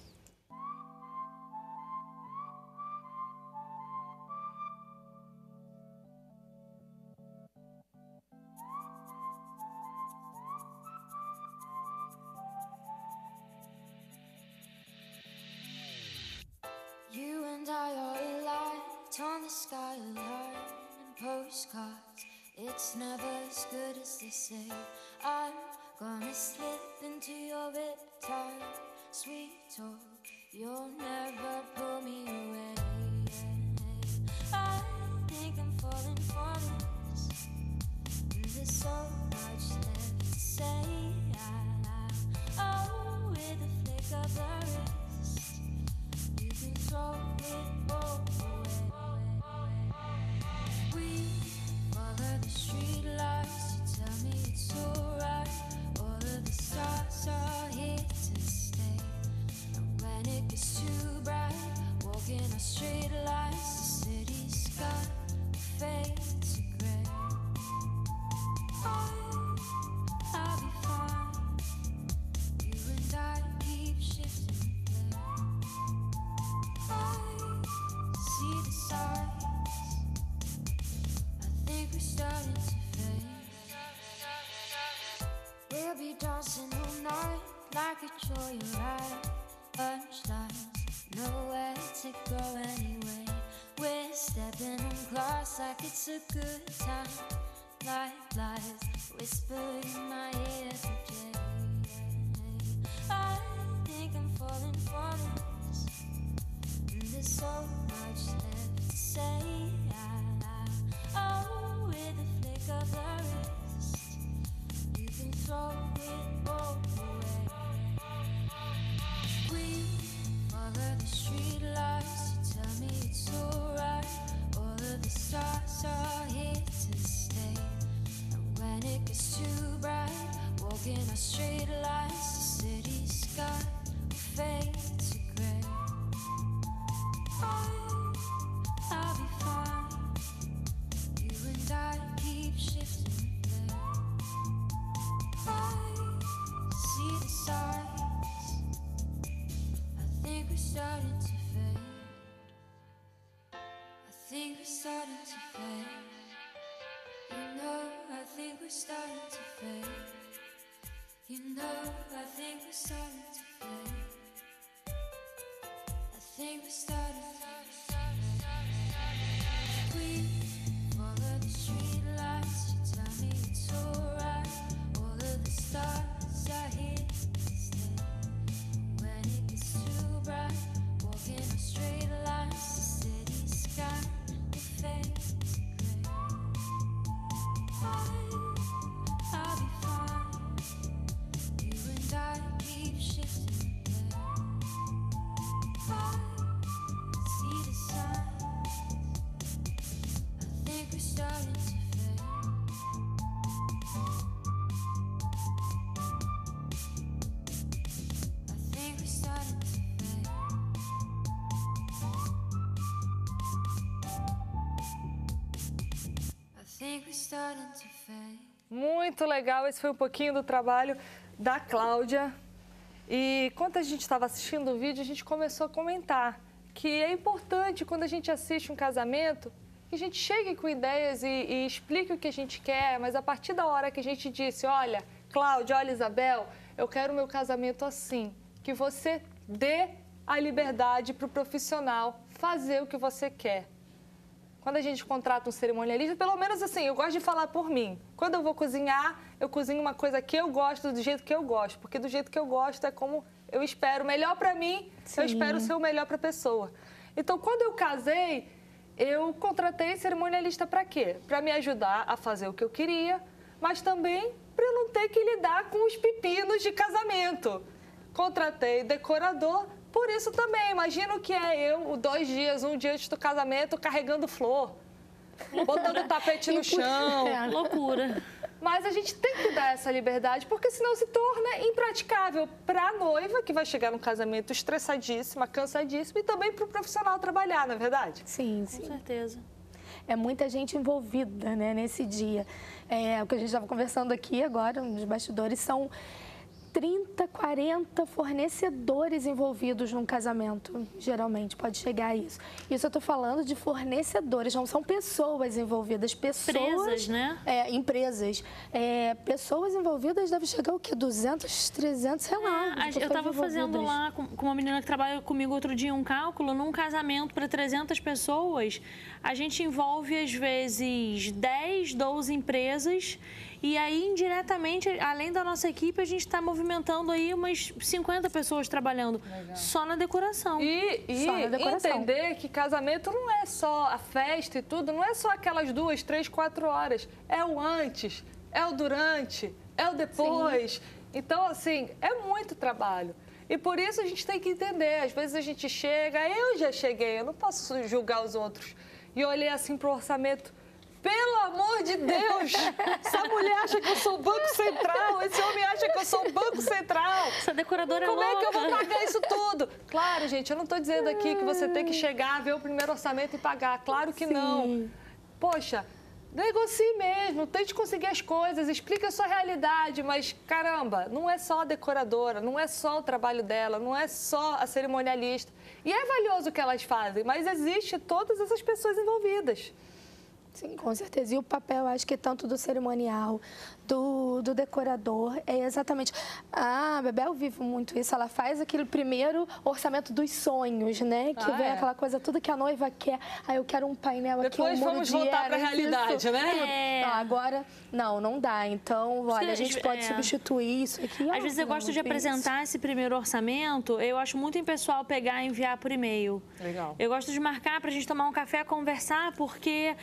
You and I are alight on the skyline and postcards. It's never as good as they say. I'm gonna slip into your bedtime, sweet talk. You'll never pull me away. I think I'm falling for this. There's so much left to say. Oh, with a flick of the wrist, you can throw it all away. We follow the street lights. You tell me it's alright. All of the stars are here to stay. And when it gets too bright, walking our straight lines, the city sky fades to grey. I'll be fine. You and I keep shifting blame. I see the signs. I think we're starting to fade. We'll be dancing all night like a joyride. Punchlines, nowhere to go anyway. We're stepping on glass like it's a good time. Like lies whispered in my ear today. I think I'm falling for this. And there's so much left to say. Oh, with a flick of the wrist, you can throw it all away. We follow the street lights. You tell me it's alright. All of the stars are here to stay. And when it gets too bright, walking our straight lines, the city sky we're starting to fade. I think we're starting to fade. You know, I think we're starting to fade. You know, I think we're starting to fade. I think we're starting to fade. We follow the street lights. You tell me it's alright. All of the stars are here to stay. When it gets too bright, walking in straight lines, the city sky will fade to grey. I'll be fine. You and I keep shifting the I see the signs. I think we're starting to fade. I think we're starting to fade. I think we're starting to fade. Muito legal, esse foi um pouquinho do trabalho da Cláudia. E enquanto a gente estava assistindo o vídeo, a gente começou a comentar que é importante, quando a gente assiste um casamento, que a gente chegue com ideias e explique o que a gente quer, mas a partir da hora que a gente disse, olha, Cláudia, olha, Isabel, eu quero o meu casamento assim, que você dê a liberdade para o profissional fazer o que você quer. Quando a gente contrata um cerimonialista, pelo menos assim, eu gosto de falar por mim. Quando eu vou cozinhar, eu cozinho uma coisa que eu gosto, do jeito que eu gosto. Porque do jeito que eu gosto é como eu espero. Melhor para mim, eu espero ser o melhor para a pessoa. Então, quando eu casei, eu contratei cerimonialista para quê? Para me ajudar a fazer o que eu queria, mas também para eu não ter que lidar com os pepinos de casamento. Contratei decorador. Por isso também, imagina o que é eu, 2 dias, um dia antes do casamento, carregando flor, botando o tapete no chão. É, loucura. Mas a gente tem que dar essa liberdade, porque senão se torna impraticável para a noiva, que vai chegar no casamento estressadíssima, cansadíssima, e também para o profissional trabalhar, não é verdade? Sim, Com sim. certeza. É muita gente envolvida, né, nesse dia. O que a gente estava conversando aqui agora, nos bastidores, são 30, 40 fornecedores envolvidos num casamento, geralmente, pode chegar a isso. Isso eu estou falando de fornecedores, não são pessoas envolvidas, pessoas... Empresas, né? Empresas. Pessoas envolvidas devem chegar o quê? 200, 300, sei lá. Eu estava fazendo lá com uma menina que trabalha comigo outro dia um cálculo, num casamento para 300 pessoas, a gente envolve às vezes 10, 12 empresas. E aí, indiretamente, além da nossa equipe, a gente está movimentando aí umas 50 pessoas trabalhando só na decoração. E Só na decoração. entender que casamento não é só a festa e tudo, não é só aquelas 2, 3, 4 horas. É o antes, é o durante, é o depois. Sim. Então, assim, é muito trabalho. E por isso a gente tem que entender. Às vezes a gente chega, eu já cheguei, eu não posso julgar os outros. E eu olhei assim pro orçamento. Pelo amor de Deus! Essa mulher acha que eu sou o Banco Central, esse homem acha que eu sou o Banco Central. Essa decoradora Como é louca. é que eu vou pagar isso tudo? Claro, gente, eu não estou dizendo aqui que você tem que chegar, ver o primeiro orçamento e pagar. Claro que não. Poxa, negocie mesmo, tente conseguir as coisas, explique a sua realidade, mas, caramba, não é só a decoradora, não é só o trabalho dela, não é só a cerimonialista. E é valioso o que elas fazem, mas existe todas essas pessoas envolvidas. Sim, com certeza. E o papel, acho que tanto do cerimonial, do decorador, é exatamente... A Bebel vive muito isso, ela faz aquele primeiro orçamento dos sonhos, né? Que vem aquela coisa, tudo que a noiva quer. Ah, eu quero um painel aqui, depois um muro vamos de voltar para a realidade, isso. né? Agora, não dá. Então, olha, a gente pode substituir isso aqui. Às vezes eu gosto de apresentar esse primeiro orçamento, eu acho muito impessoal pegar e enviar por e-mail. Legal. Eu gosto de marcar para a gente tomar um café, conversar, porque...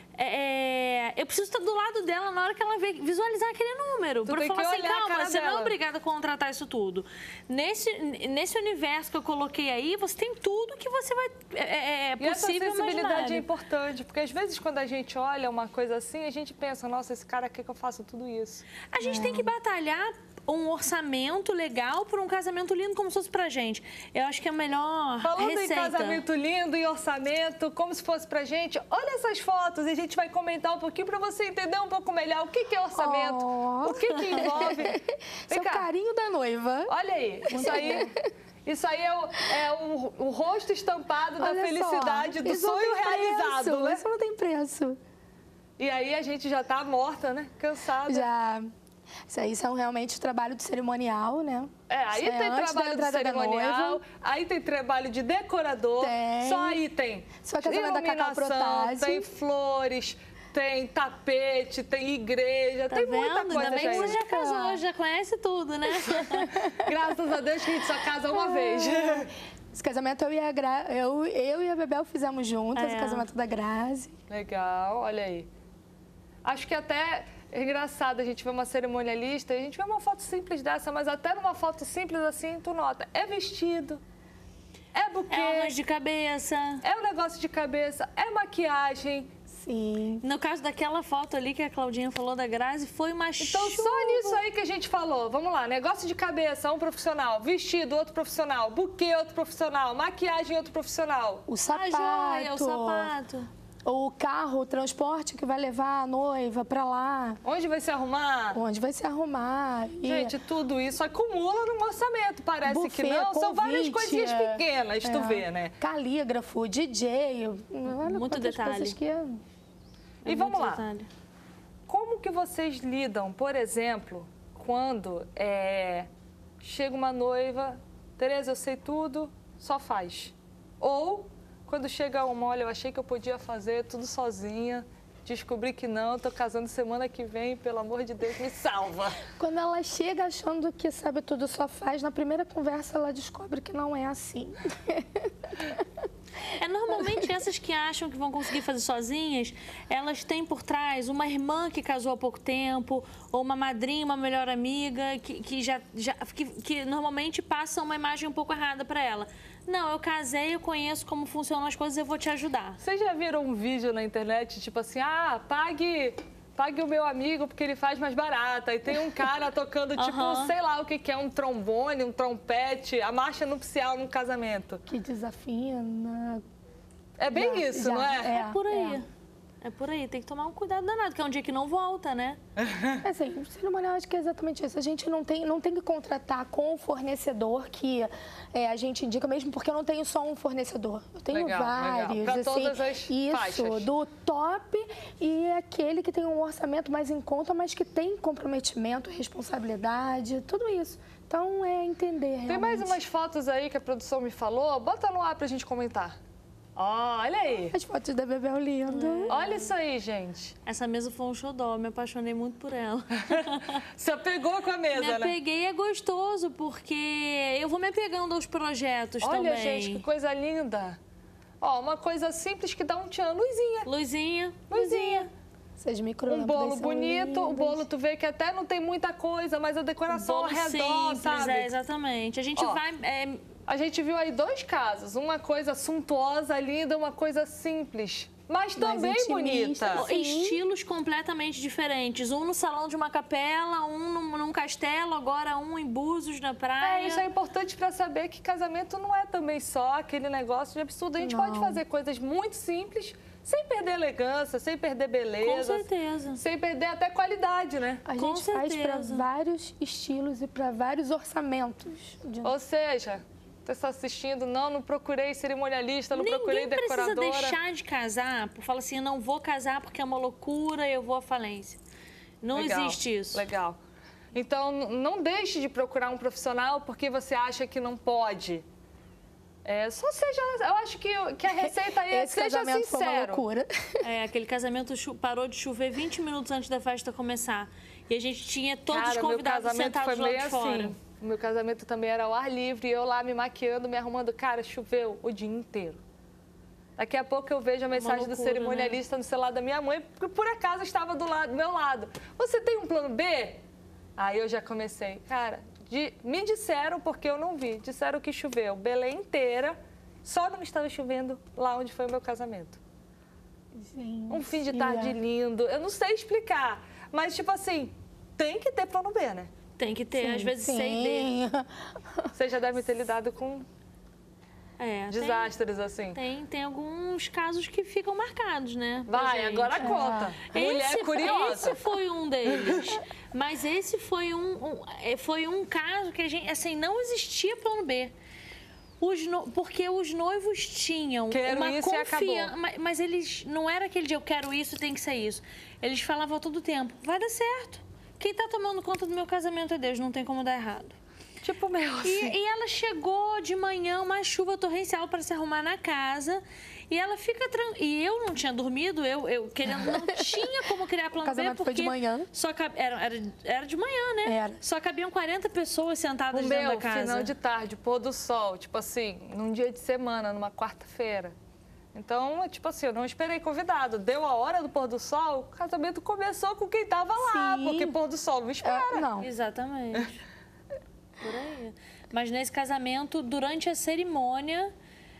eu preciso estar do lado dela na hora que ela visualizar aquele número. Para falar assim, calma, você não é obrigada a contratar isso tudo. Nesse universo que eu coloquei aí, você tem tudo que você vai... E essa sensibilidade é importante, porque às vezes quando a gente olha uma coisa assim, a gente pensa, nossa, esse cara quer que eu faça tudo isso. A gente tem que batalhar um orçamento legal por um casamento lindo como se fosse pra gente. Eu acho que é a melhor Falando receita. em casamento lindo e orçamento, como se fosse pra gente, olha essas fotos e a gente vai comentar um pouquinho pra você entender um pouco melhor o que é orçamento, o que envolve. Seu carinho da noiva. Olha aí, Isso aí é o rosto estampado da Olha felicidade, só, do isso não sonho tem realizado, preço, né? Isso não tem preço. E aí a gente já tá morta, né? Cansada. Já. Isso aí são realmente trabalho de cerimonial, né? Aí Isso tem antes da trabalho de entrada da cerimonial, noiva. aí tem trabalho de decorador, Tem. só aí tem Só casamento da Cacau iluminação, Protase. tem flores, tem tapete, tem igreja, Tá tem muita vendo? coisa, Ainda bem que você gente. já casou, já conhece tudo, né? Graças a Deus que a gente só casa uma vez. Esse casamento eu e a Bebel fizemos juntas, É. o casamento da Grazi. Legal, olha aí. Acho que até é engraçado a gente ver uma cerimonialista e a gente vê uma foto simples dessa, mas até numa foto simples assim, tu nota, é vestido, é buquê, É arranjo de cabeça. é um negócio de cabeça, é maquiagem. Sim. No caso daquela foto ali que a Claudinha falou da Grazi, foi uma Então, chuva. só nisso aí que a gente falou. Vamos lá, negócio de cabeça, um profissional. Vestido, outro profissional. Buquê, outro profissional. Maquiagem, outro profissional. O A sapato. joia, o sapato. O carro, o transporte que vai levar a noiva pra lá. Onde vai se arrumar? Onde vai se arrumar. E Gente, tudo isso acumula num orçamento. Parece buffet, que não. São várias convite, coisinhas pequenas, tu vê, né? Calígrafo, DJ. Olha Muito quantas detalhe. coisas que... E vamos Muito lá. detalhe. Como que vocês lidam, por exemplo, quando chega uma noiva, Tereza, eu sei tudo, só faz. Ou quando chega uma, olha, eu achei que eu podia fazer tudo sozinha, descobri que não, tô casando semana que vem, pelo amor de Deus, me salva. Quando ela chega achando que sabe tudo, só faz, na primeira conversa ela descobre que não é assim. Normalmente essas que acham que vão conseguir fazer sozinhas, elas têm por trás uma irmã que casou há pouco tempo, ou uma madrinha, uma melhor amiga, que normalmente passa uma imagem um pouco errada para ela. Não, eu casei, eu conheço como funcionam as coisas, eu vou te ajudar. Vocês já viram um vídeo na internet, tipo assim, pague o meu amigo porque ele faz mais barato. E tem um cara tocando, tipo, sei lá o que é, um trombone, um trompete, a marcha nupcial num casamento. Que desafina. É bem isso, não é? É por aí. É por aí, tem que tomar um cuidado danado, que é um dia que não volta, né? Assim, o cerimonial acho que é exatamente isso. A gente não tem que contratar com o fornecedor que a gente indica, mesmo porque eu não tenho só um fornecedor. Eu tenho vários. Para assim, todas as faixas. Do top e aquele que tem um orçamento mais em conta, mas que tem comprometimento, responsabilidade, tudo isso. Então, é entender realmente. Tem mais umas fotos aí que a produção me falou. Bota no ar pra gente comentar. Olha aí. As fotos da Bebel linda. Olha isso aí, gente. Essa mesa foi um xodó, me apaixonei muito por ela. Você apegou com a mesa, Me né? apeguei, é gostoso, porque eu vou me apegando aos projetos também. Olha, gente, que coisa linda. Ó, uma coisa simples que dá um tchan. Luzinha. Luzinha. Essas Um micro-lâmpadas bolo são bonito. lindas. O bolo, tu vê que até não tem muita coisa, mas a decoração ao Bolo redor, simples, sabe? exatamente. A gente Ó, vai... A gente viu aí dois casos. Uma coisa suntuosa, linda, uma coisa simples. Mas também intimista, bonita. sim. estilos completamente diferentes. Um no salão de uma capela, um num castelo, agora um em Búzios, na praia. Isso é importante para saber que casamento não é também só aquele negócio de absurdo. A gente pode fazer coisas muito simples, sem perder elegância, sem perder beleza. Com certeza. Sem perder até qualidade, né? A Com gente faz para certeza. vários estilos e para vários orçamentos. Ou seja, você está assistindo, não procurei cerimonialista, não procurei Ninguém precisa decoradora. deixar de casar, fala assim, eu não vou casar porque é uma loucura, eu vou à falência. Não Legal, existe isso. Legal. Então, não deixe de procurar um profissional porque você acha que não pode. Só seja... Eu acho que a receita aí é Esse seja casamento foi uma sincero. loucura. Aquele casamento parou de chover 20 minutos antes da festa começar. E a gente tinha todos os Cara, meu convidados casamento sentados foi lá meio de fora. assim. O meu casamento também era ao ar livre, eu lá me maquiando, me arrumando. Cara, choveu o dia inteiro. Daqui a pouco eu vejo a mensagem do loucura, cerimonialista no celular da minha mãe, porque por acaso estava do meu lado. Você tem um plano B? Aí eu já comecei. Cara, me disseram, porque eu não vi, disseram que choveu Belém inteira, só não estava chovendo lá onde foi o meu casamento. Gente, Um fim de tarde lindo. Eu não sei explicar, mas tipo assim, tem que ter plano B, né? Tem que ter, às vezes, C e D. Você já deve ter lidado com desastres assim. Tem alguns casos que ficam marcados, né? Vai, gente. agora conta. Mulher curiosa. Esse foi um deles. Mas esse foi um caso que a gente, assim, não existia plano B. Porque os noivos tinham Quero uma isso e confiança. acabou. Mas eles não era aquele dia, eu quero isso, tem que ser isso. Eles falavam todo o tempo, vai dar certo. Quem tá tomando conta do meu casamento é Deus, não tem como dar errado. Tipo meu, assim. E ela chegou de manhã, uma chuva torrencial para se arrumar na casa. E ela fica E eu não tinha dormido, eu querendo, não tinha como criar plano B. O casamento foi de manhã. Era de manhã, né? Era. Só cabiam 40 pessoas sentadas dentro da casa. Final de tarde, pôr do sol, tipo assim, num dia de semana, numa quarta-feira. Então, tipo assim, eu não esperei convidado. Deu a hora do pôr do sol, o casamento começou com quem tava lá, Sim. porque pôr do sol não espera. Não. Exatamente. Por aí. Mas nesse casamento, durante a cerimônia,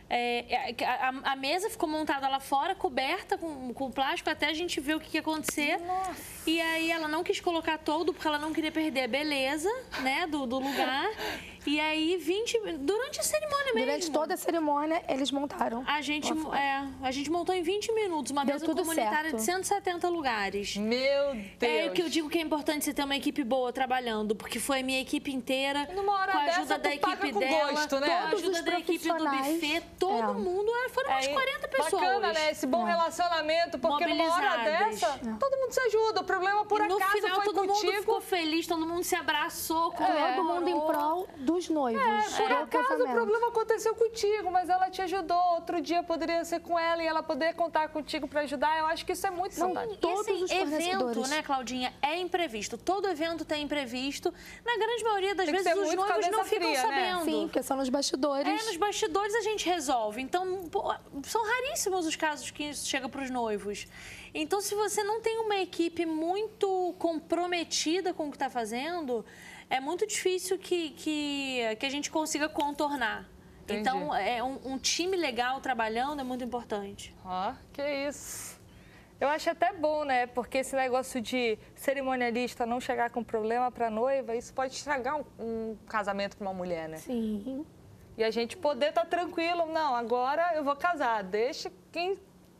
a mesa ficou montada lá fora, coberta com plástico, até a gente ver o que ia acontecer. Nossa. E aí ela não quis colocar todo, porque ela não queria perder a beleza, né, do lugar. E aí, durante a cerimônia mesmo. Durante toda a cerimônia, eles montaram. A gente montou em 20 minutos uma Deu mesa tudo comunitária certo. de 170 lugares. Meu Deus. É que eu digo que é importante você ter uma equipe boa trabalhando, porque foi a minha equipe inteira, Numa hora com a dessa, ajuda tu da paga equipe com dela, gosto, né? com a Todos ajuda os da equipe do profissionais. buffet, todo mundo, foram umas 40 pessoas. Bacana, né? Esse bom relacionamento, porque numa hora Mobilizadas. dessa, todo mundo se ajuda. O problema, por E no acaso, final, foi todo mundo contigo. ficou feliz, todo mundo se abraçou, Todo mundo em prol dos noivos. Por do acaso, o casamento. problema aconteceu contigo, mas ela te ajudou. Outro dia poderia ser com ela e ela poder contar contigo para ajudar. Eu acho que isso é muito fantástico. Todos e assim, os evento, fornecedores. né, Claudinha, é imprevisto. Todo evento tem imprevisto. Na grande maioria das Tem que vezes, ser os muito noivos não cabeça ficam fria, né? sabendo. Sim, porque são nos bastidores. Nos bastidores a gente resolve. Então, são raríssimos os casos que isso chega para os noivos. Então, se você não tem uma equipe muito comprometida com o que está fazendo, é muito difícil que a gente consiga contornar. Entendi. Então, um time legal trabalhando é muito importante. Ó, que isso. Eu acho até bom, né? Porque esse negócio de cerimonialista não chegar com problema para noiva, isso pode estragar um casamento para uma mulher, né? Sim. E a gente poder estar tranquilo. Não, agora eu vou casar. Deixa quem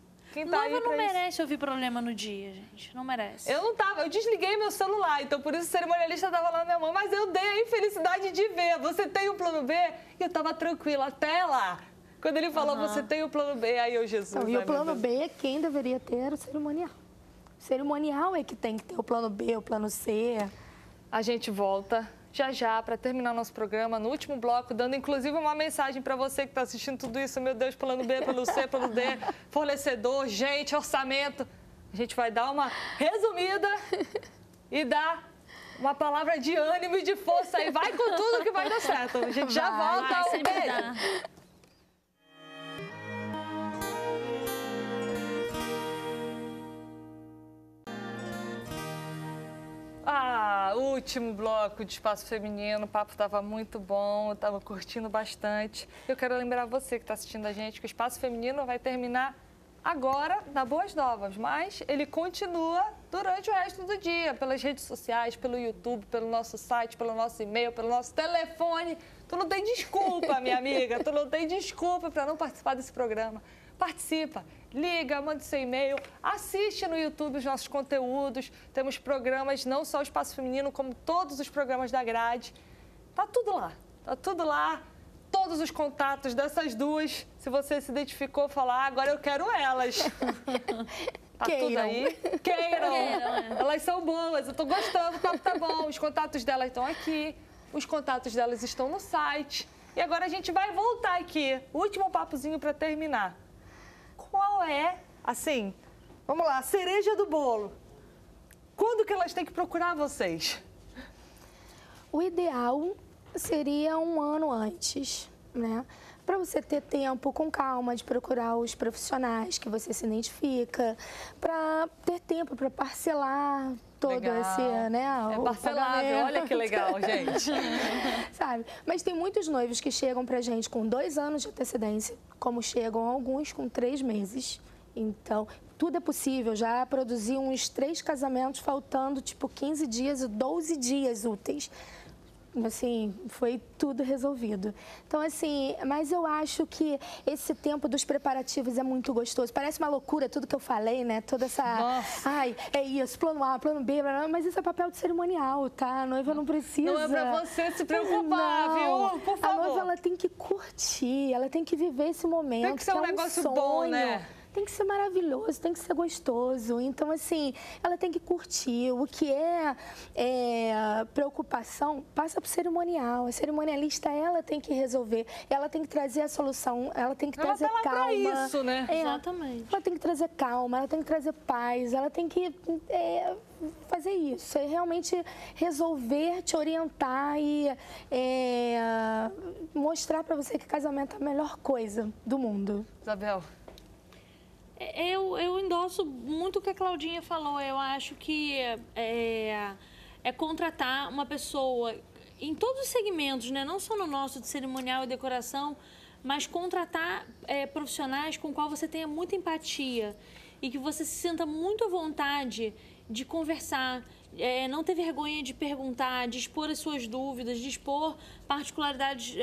tá aí Noiva não pra isso. merece ouvir problema no dia, gente. Não merece. Eu não tava, eu desliguei meu celular, então por isso o cerimonialista tava lá na minha mão, mas eu dei a infelicidade de ver. Você tem um plano B? E eu tava tranquila até lá. Quando ele falou, você tem o plano B, aí eu, Jesus. Então, e ai, o plano meu Deus. B, quem deveria ter era o cerimonial. O cerimonial é que tem que ter o plano B, o plano C. A gente volta já para terminar nosso programa, no último bloco, dando inclusive uma mensagem para você que está assistindo tudo isso. Meu Deus, plano B, plano C, plano D, fornecedor, gente, orçamento. A gente vai dar uma resumida e dar uma palavra de ânimo e de força aí. Vai com tudo que vai dar certo. A gente já volta. Um sempre beijo. dá. Último bloco de Espaço Feminino, o papo estava muito bom, eu estava curtindo bastante. Eu quero lembrar você que está assistindo a gente que o Espaço Feminino vai terminar agora na Boas Novas, mas ele continua durante o resto do dia, pelas redes sociais, pelo YouTube, pelo nosso site, pelo nosso e-mail, pelo nosso telefone. Tu não tem desculpa, minha amiga, tu não tem desculpa para não participar desse programa. Participa, liga, manda seu e-mail, assiste no YouTube os nossos conteúdos. Temos programas, não só o Espaço Feminino, como todos os programas da grade. Tá tudo lá, tá tudo lá. Todos os contatos dessas duas, se você se identificou, falar, agora eu quero elas. Tá tudo aí. Queiram. Elas são boas, eu tô gostando, o papo tá bom. Os contatos delas estão aqui, os contatos delas estão no site. E agora a gente vai voltar aqui, último papozinho para terminar. Qual é, assim, vamos lá, a cereja do bolo? Quando que elas têm que procurar vocês? O ideal seria um ano antes, né? Para você ter tempo com calma de procurar os profissionais que você se identifica, para ter tempo para parcelar todo Legal. esse, né? É o parcelável, pagamento. olha que legal, gente. Sabe? Mas tem muitos noivos que chegam pra gente com 2 anos de antecedência, como chegam alguns com 3 meses. Então, tudo é possível. Já produzi uns 3 casamentos faltando, tipo, 15 dias e 12 dias úteis. assim, foi tudo resolvido. Então, assim, mas eu acho que esse tempo dos preparativos é muito gostoso. Parece uma loucura tudo que eu falei, né? Toda essa... Nossa. Ai, é isso, plano A, plano B, blá, blá, mas isso é papel de cerimonial, tá? A noiva não precisa... Não é pra você se preocupar, não. viu? Por favor. A noiva, ela tem que curtir, ela tem que viver esse momento. Tem que ser um negócio sonho. bom, né? Tem que ser maravilhoso, tem que ser gostoso. Então, assim, ela tem que curtir. O que é preocupação passa para o cerimonial. A cerimonialista, ela tem que resolver. Ela tem que trazer a solução, ela tem que trazer calma. Pra isso, né? Exatamente. Ela tem que trazer calma, ela tem que trazer paz, ela tem que fazer isso. É realmente resolver, te orientar e mostrar para você que casamento é a melhor coisa do mundo. Isabel. Eu endosso muito o que a Claudinha falou. Eu acho que é contratar uma pessoa em todos os segmentos, né? Não só no nosso de cerimonial e decoração, mas contratar profissionais com qual você tenha muita empatia e que você se sinta muito à vontade de conversar, não ter vergonha de perguntar, de expor as suas dúvidas, de expor particularidades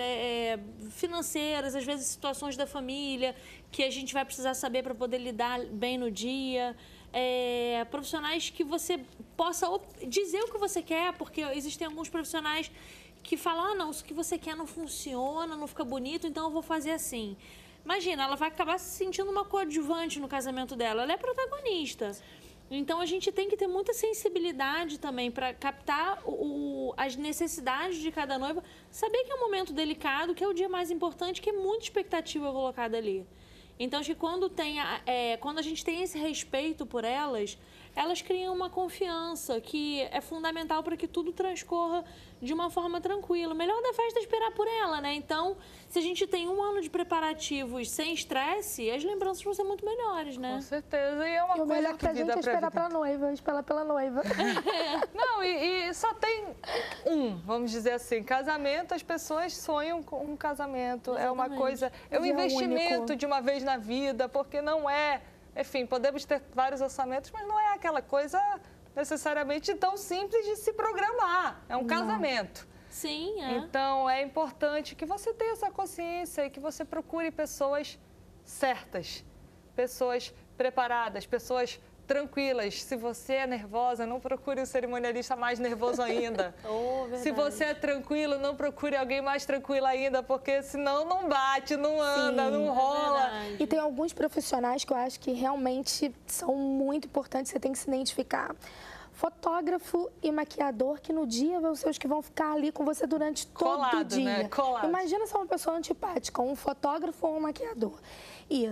financeiras, às vezes situações da família que a gente vai precisar saber para poder lidar bem no dia. Profissionais que você possa dizer o que você quer, porque existem alguns profissionais que falam, não, isso que você quer não funciona, não fica bonito, então eu vou fazer assim. Imagina, ela vai acabar se sentindo uma coadjuvante no casamento dela, ela é protagonista. Então, a gente tem que ter muita sensibilidade também para captar as necessidades de cada noiva, saber que é um momento delicado, que é o dia mais importante, que é muita expectativa colocada ali. Então, acho que quando a gente tem esse respeito por elas criam uma confiança que é fundamental para que tudo transcorra de uma forma tranquila. O melhor da festa é esperar por ela, né? Então, se a gente tem 1 ano de preparativos sem estresse, as lembranças vão ser muito melhores, né? Com certeza. E é uma coisa melhor que pra gente é esperar pela noiva, esperar pela noiva. Não, e só tem vamos dizer assim, casamento, as pessoas sonham com um casamento. Exatamente. É uma coisa, é um investimento único. de uma vez na vida, porque não é, enfim, podemos ter vários orçamentos, mas não é aquela coisa necessariamente tão simples de se programar. É um casamento. Sim, é. Então, é importante que você tenha essa consciência e que você procure pessoas certas, pessoas preparadas, pessoas tranquilas. Se você é nervosa, não procure um cerimonialista mais nervoso ainda. Se você é tranquilo, não procure alguém mais tranquilo ainda, porque senão não bate, não anda, não rola. E tem alguns profissionais que eu acho que realmente são muito importantes, você tem que se identificar. Fotógrafo e maquiador, que no dia vão ser os que vão ficar ali com você durante todo o dia. Né? Colado. Imagina se é uma pessoa antipática, um fotógrafo ou um maquiador. E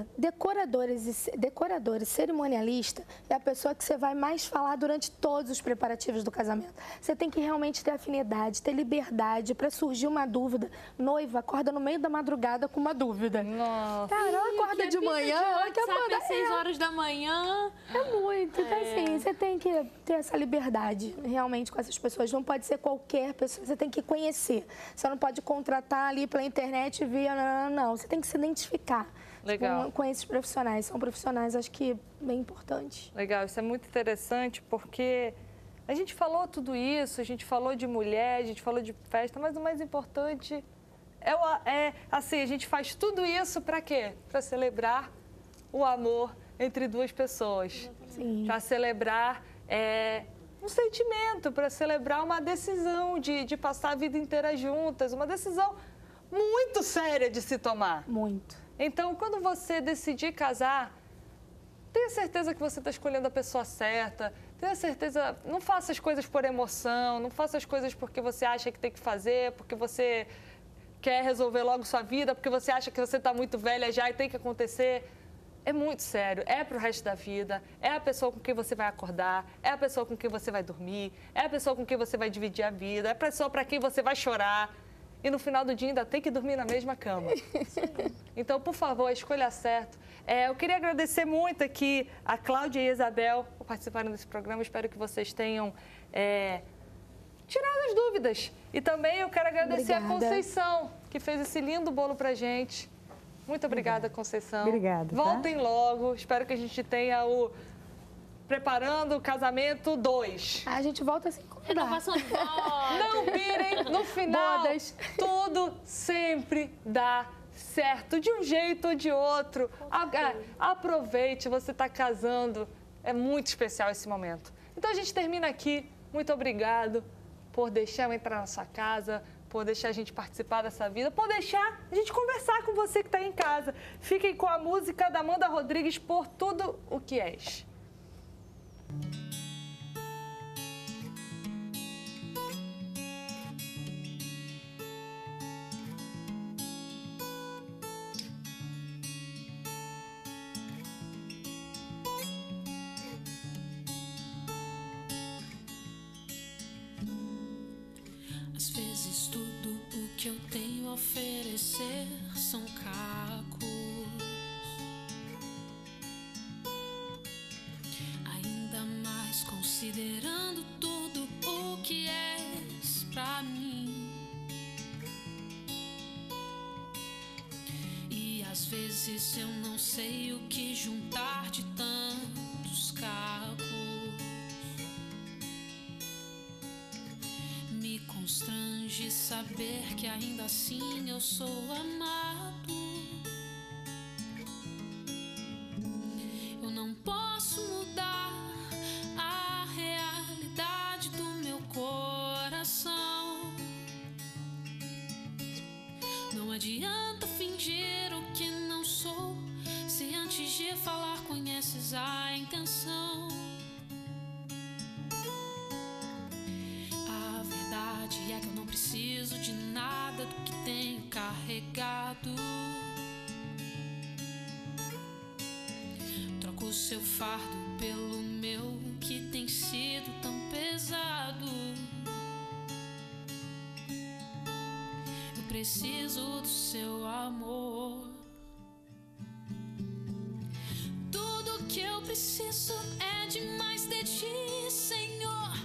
decoradores, cerimonialista, é a pessoa que você vai mais falar durante todos os preparativos do casamento. Você tem que realmente ter afinidade, ter liberdade para surgir uma dúvida. Noiva acorda no meio da madrugada com uma dúvida. Nossa. Cara, ela acorda de manhã, ela quer mandar... às 6 horas da manhã. É muito. Então, assim, você tem que ter essa liberdade realmente com essas pessoas. Não pode ser qualquer pessoa, você tem que conhecer. Você não pode contratar ali pela internet e ver, não. Você tem que se identificar. Legal. Com esses profissionais. São profissionais, acho que, bem importantes. Legal, isso é muito interessante porque a gente falou tudo isso, a gente falou de mulher, a gente falou de festa, mas o mais importante assim, a gente faz tudo isso para quê? Para celebrar o amor entre duas pessoas. Para celebrar um sentimento, para celebrar uma decisão de passar a vida inteira juntas, uma decisão muito séria de se tomar. Muito. Então, quando você decidir casar, tenha certeza que você está escolhendo a pessoa certa, tenha certeza, não faça as coisas por emoção, não faça as coisas porque você acha que tem que fazer, porque você quer resolver logo sua vida, porque você acha que você está muito velha já e tem que acontecer. É muito sério, é para o resto da vida, é a pessoa com quem você vai acordar, é a pessoa com quem você vai dormir, é a pessoa com quem você vai dividir a vida, é a pessoa para quem você vai chorar. E no final do dia ainda tem que dormir na mesma cama. Então, por favor, escolha certo. Eu queria agradecer muito aqui a Cláudia e a Isabel por participarem desse programa. Espero que vocês tenham tirado as dúvidas. E também eu quero agradecer a Conceição, que fez esse lindo bolo pra gente. Muito obrigada, Conceição. Obrigada. Voltem logo. Espero que a gente tenha preparando o casamento 2. A gente volta assim como Renovação de voto. Não pirem, no final, Bodas. tudo sempre dá certo, de um jeito ou de outro. Aproveite, você está casando, é muito especial esse momento. Então a gente termina aqui. Muito obrigado por deixar eu entrar na sua casa, por deixar a gente participar dessa vida, por deixar a gente conversar com você que está aí em casa. Fiquem com a música da Amanda Rodrigues, Por Tudo o que És. Às vezes tudo o que eu tenho a oferecer são cacos. Ainda mais considerando tudo o que és pra mim. E às vezes eu não sei o que juntar de tantos cacos. Me constrange saber que ainda assim eu sou amado. Eu não posso mudar a realidade do meu coração. Não adianta fingir o que não sou, se antes de falar conheces a intenção. É que eu não preciso de nada do que tenho carregado. Troco o seu fardo pelo meu, que tem sido tão pesado. Eu preciso do seu amor. Tudo que eu preciso é de mais de ti, Senhor.